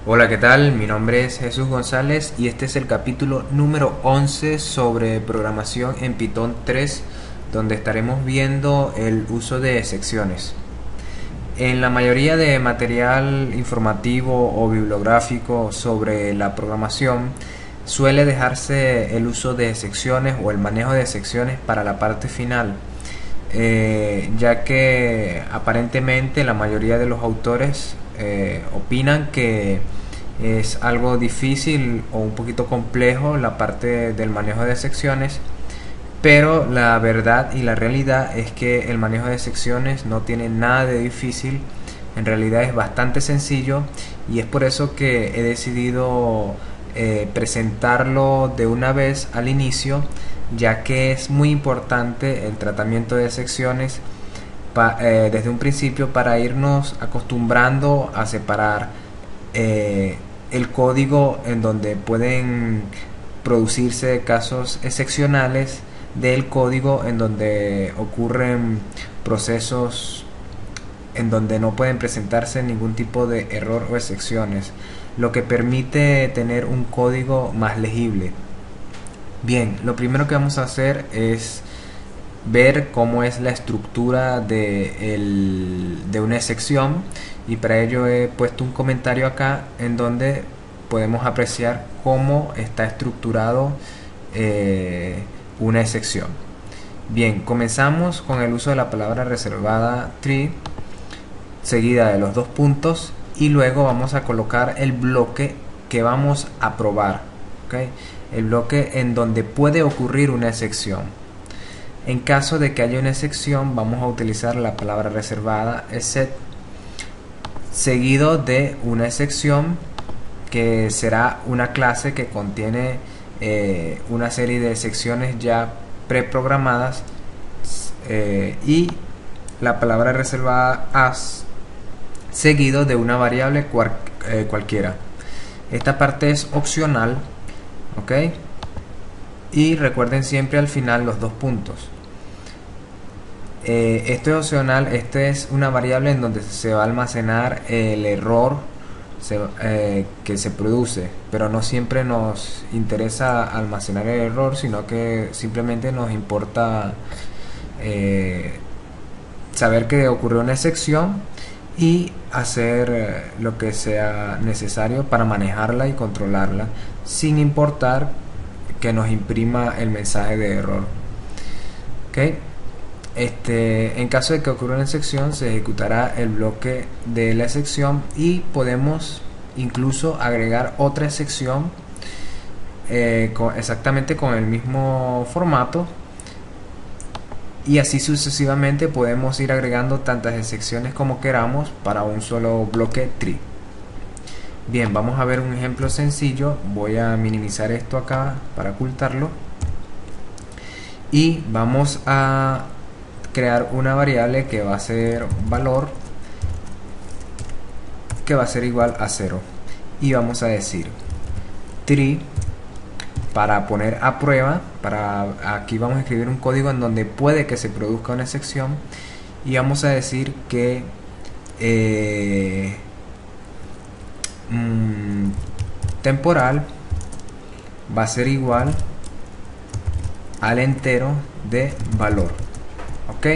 Hola, ¿qué tal? Mi nombre es Jesús González y este es el capítulo número 11 sobre programación en Python 3, donde estaremos viendo el uso de secciones. En la mayoría de material informativo o bibliográfico sobre la programación suele dejarse el uso de secciones o el manejo de secciones para la parte final, ya que aparentemente la mayoría de los autores opinan que es algo difícil o un poquito complejo la parte del manejo de secciones, pero la verdad y la realidad es que el manejo de secciones no tiene nada de difícil. En realidad es bastante sencillo, y es por eso que he decidido presentarlo de una vez al inicio, ya que es muy importante el tratamiento de secciones desde un principio, para irnos acostumbrando a separar el código en donde pueden producirse casos excepcionales del código en donde ocurren procesos en donde no pueden presentarse ningún tipo de error o excepciones, lo que permite tener un código más legible. Bien, lo primero que vamos a hacer es ver cómo es la estructura de una sección, y para ello he puesto un comentario acá en donde podemos apreciar cómo está estructurado una sección. Bien, comenzamos con el uso de la palabra reservada tree, seguida de los dos puntos, y luego vamos a colocar el bloque que vamos a probar, ¿okay? El bloque en donde puede ocurrir una excepción. En caso de que haya una excepción, vamos a utilizar la palabra reservada except, seguido de una excepción que será una clase que contiene una serie de secciones ya preprogramadas, y la palabra reservada as, seguido de una variable cualquiera. Esta parte es opcional, ¿ok? Y recuerden siempre al final los dos puntos. Esto es opcional, este es una variable en donde se va a almacenar el error que se produce, pero no siempre nos interesa almacenar el error, sino que simplemente nos importa saber que ocurrió una excepción y hacer lo que sea necesario para manejarla y controlarla, sin importar que nos imprima el mensaje de error. ¿Okay? En caso de que ocurra una excepción, se ejecutará el bloque de la excepción, y podemos incluso agregar otra excepción exactamente con el mismo formato, y así sucesivamente podemos ir agregando tantas excepciones como queramos para un solo bloque tree. Bien, vamos a ver un ejemplo sencillo. Voy a minimizar esto acá para ocultarlo, y vamos a crear una variable que va a ser valor, que va a ser igual a 0, y vamos a decir tree para poner a prueba. Aquí vamos a escribir un código en donde puede que se produzca una excepción, y vamos a decir que temporal va a ser igual al entero de valor. Ok,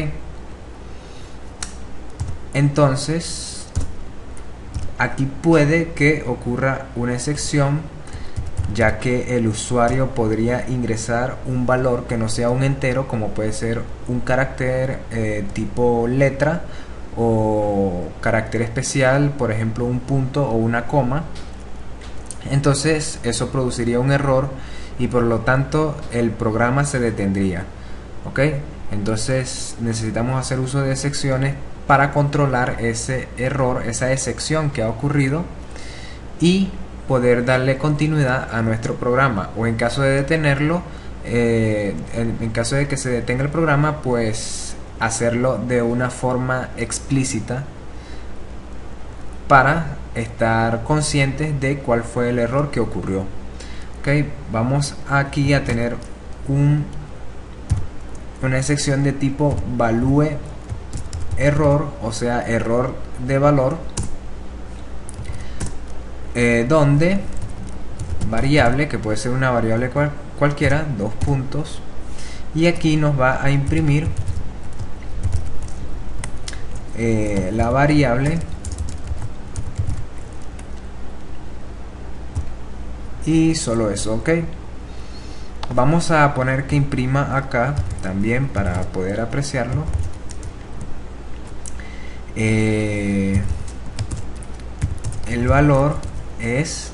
entonces aquí puede que ocurra una excepción, ya que el usuario podría ingresar un valor que no sea un entero, como puede ser un carácter tipo letra, o carácter especial, por ejemplo un punto o una coma. Entonces eso produciría un error, y por lo tanto el programa se detendría. ¿Ok? Entonces necesitamos hacer uso de excepciones para controlar ese error, esa excepción que ha ocurrido, y poder darle continuidad a nuestro programa. O en caso de detenerlo, en caso de que se detenga el programa, pues hacerlo de una forma explícita para estar conscientes de cuál fue el error que ocurrió. Ok, vamos aquí a tener una excepción de tipo value error, o sea error de valor, donde variable, que puede ser una variable cualquiera, dos puntos, y aquí nos va a imprimir la variable y solo eso. Ok, vamos a poner que imprima acá también para poder apreciarlo. El valor es,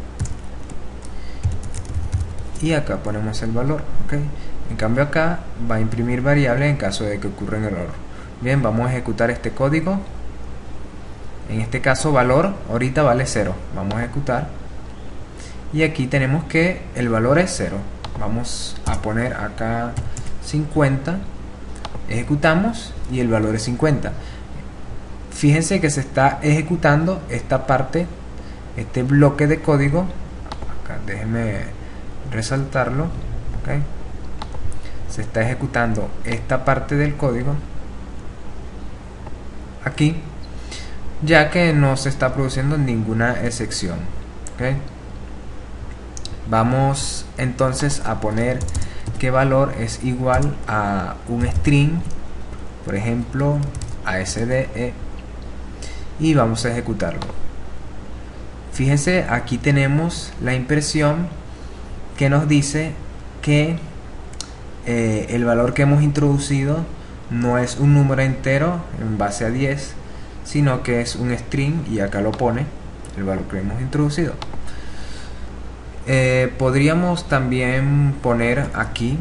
y acá ponemos el valor. Ok, en cambio acá va a imprimir variable en caso de que ocurra un error. Bien, vamos a ejecutar este código. En este caso valor ahorita vale 0. Vamos a ejecutar y aquí tenemos que el valor es 0. Vamos a poner acá 50, ejecutamos y el valor es 50. Fíjense que se está ejecutando esta parte, este bloque de código. Acá déjenme resaltarlo. Okay. Se está ejecutando esta parte del código aquí, ya que no se está produciendo ninguna excepción. Okay. Vamos entonces a poner que valor es igual a un string, por ejemplo ASDE, y vamos a ejecutarlo. Fíjense, aquí tenemos la impresión que nos dice que el valor que hemos introducido no es un número entero en base a 10, sino que es un string, y acá lo pone el valor que hemos introducido. Podríamos también poner aquí,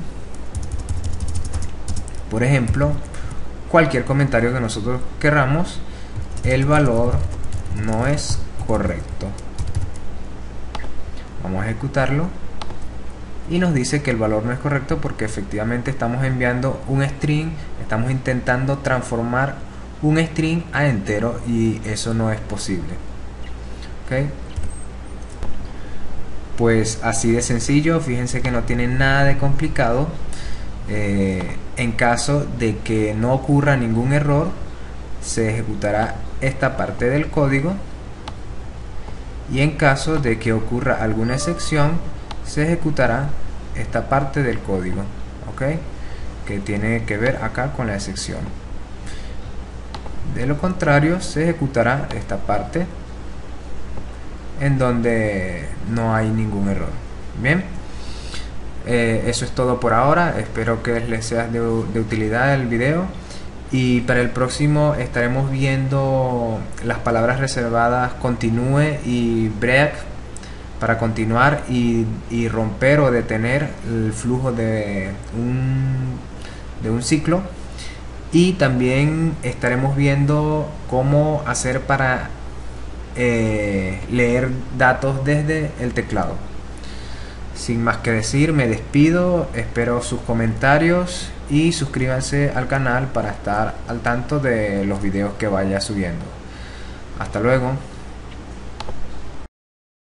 por ejemplo, cualquier comentario que nosotros querramos. El valor no es correcto. Vamos a ejecutarlo y nos dice que el valor no es correcto porque efectivamente estamos enviando un string, estamos intentando transformar un string a entero y eso no es posible. ¿Okay? Pues así de sencillo, fíjense que no tiene nada de complicado. En caso de que no ocurra ningún error, se ejecutará esta parte del código, y en caso de que ocurra alguna excepción, se ejecutará esta parte del código, ¿ok? Que tiene que ver acá con la excepción. De lo contrario, se ejecutará esta parte en donde no hay ningún error. Bien, eso es todo por ahora. Espero que les sea de utilidad el video, y para el próximo estaremos viendo las palabras reservadas continue y break para continuar y romper o detener el flujo de un ciclo, y también estaremos viendo cómo hacer para leer datos desde el teclado. Sin más que decir, me despido, espero sus comentarios y suscríbanse al canal para estar al tanto de los videos que vaya subiendo. Hasta luego.